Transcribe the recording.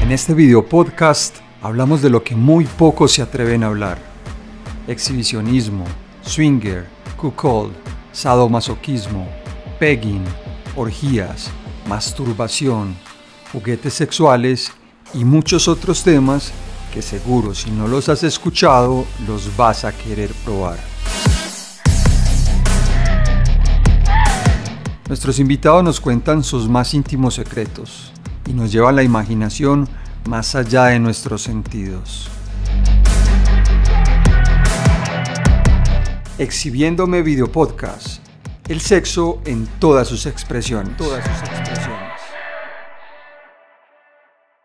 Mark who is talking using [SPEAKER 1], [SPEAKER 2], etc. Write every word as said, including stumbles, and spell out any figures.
[SPEAKER 1] En este video podcast hablamos de lo que muy pocos se atreven a hablar: exhibicionismo, swinger, cuckold, sadomasoquismo, pegging, orgías, masturbación, juguetes sexuales y muchos otros temas que seguro si no los has escuchado los vas a querer probar. Nuestros invitados nos cuentan sus más íntimos secretos y nos llevan la imaginación más allá de nuestros sentidos. Exhibiéndome Video Podcast, el sexo en todas sus expresiones. Todas sus expresiones.